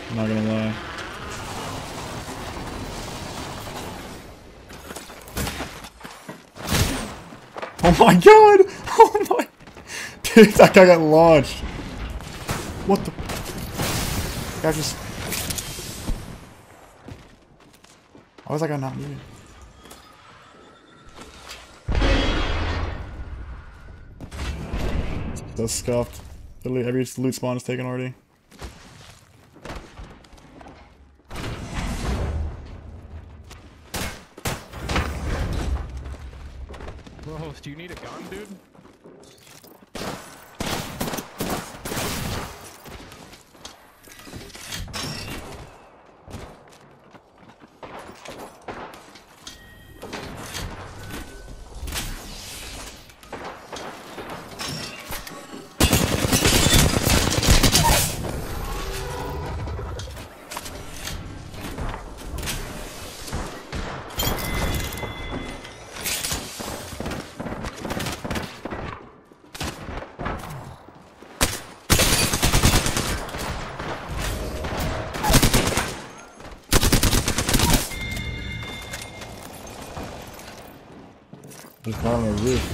I'm not gonna lie. Oh my god! Oh my... Dude, that guy got launched. What the... Guy just... Why was that guy not moving? That's scuffed. Literally every loot spawn is taken already. Bro, do you need a gun, dude? Just got on the roof.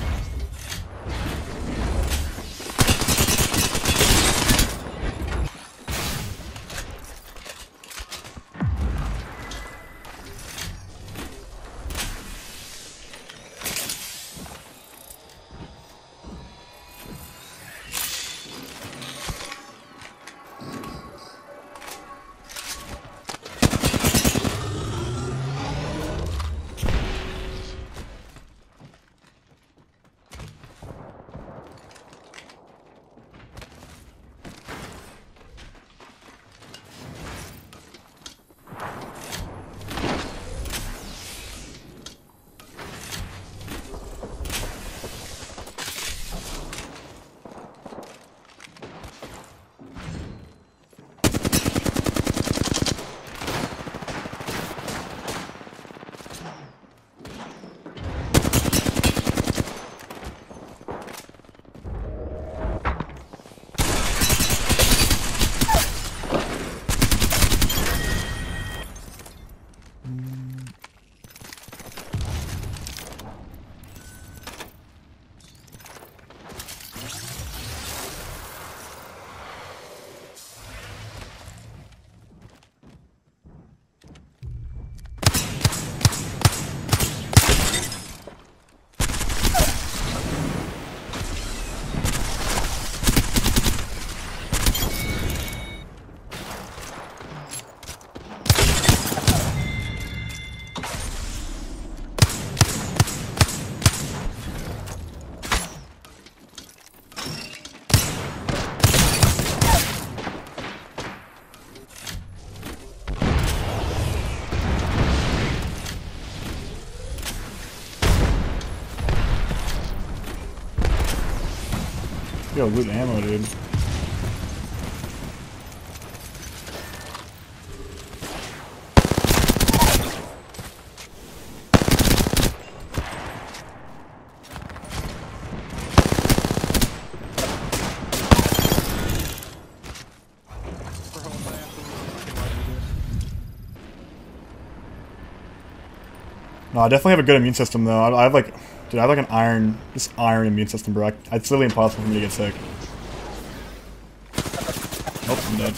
Yo, loot ammo, dude. No, I definitely have a good immune system though. I have like, dude, I have like an iron, just iron immune system, bro. It's literally impossible for me to get sick. Oh, I'm dead.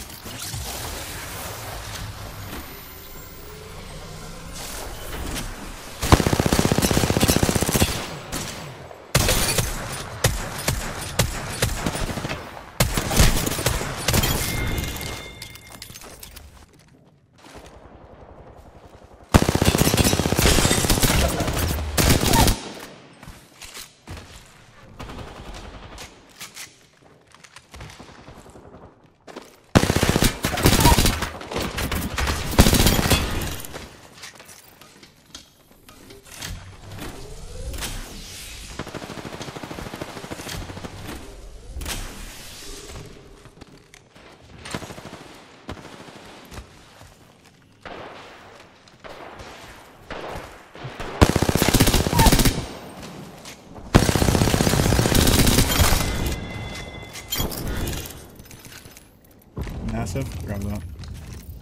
Massive. Grab that.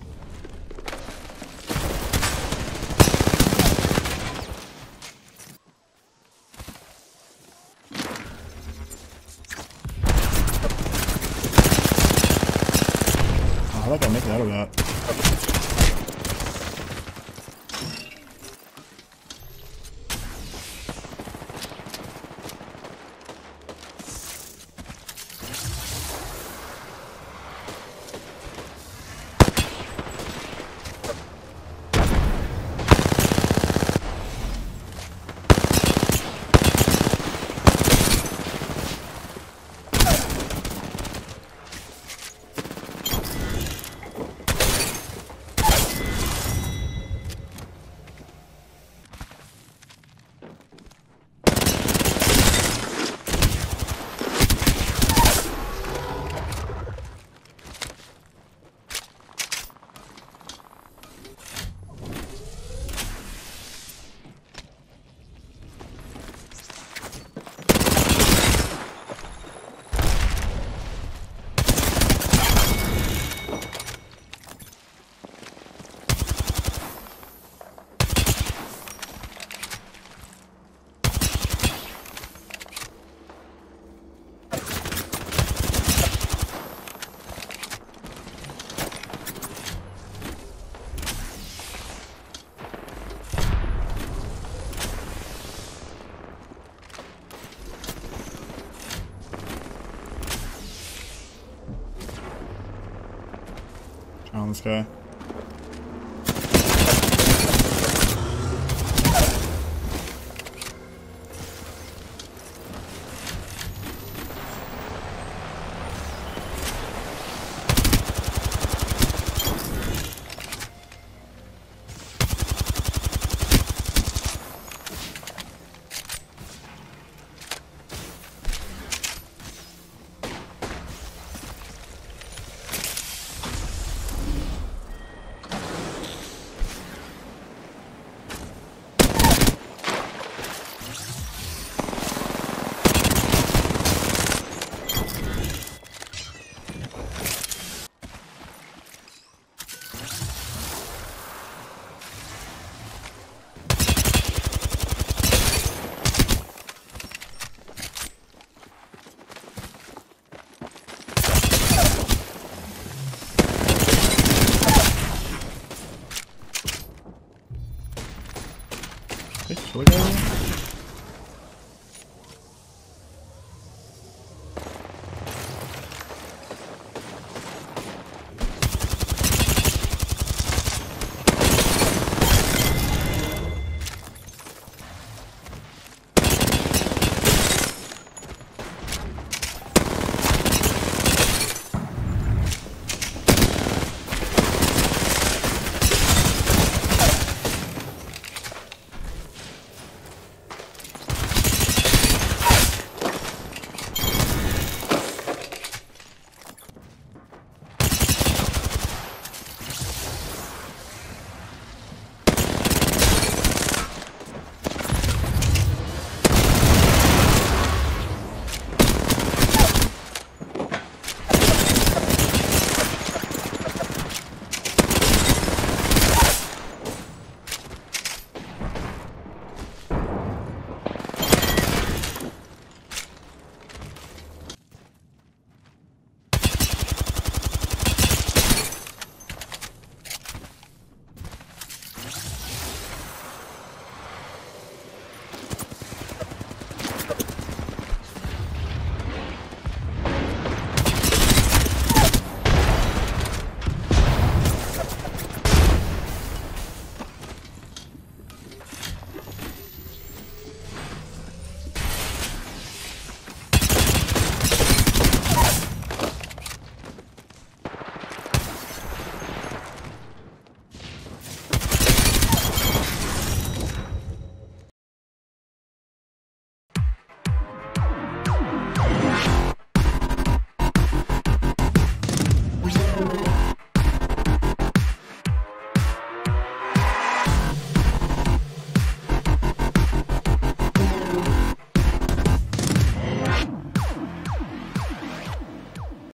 How'd that guy make it out of that? On this guy. Hey, should we go?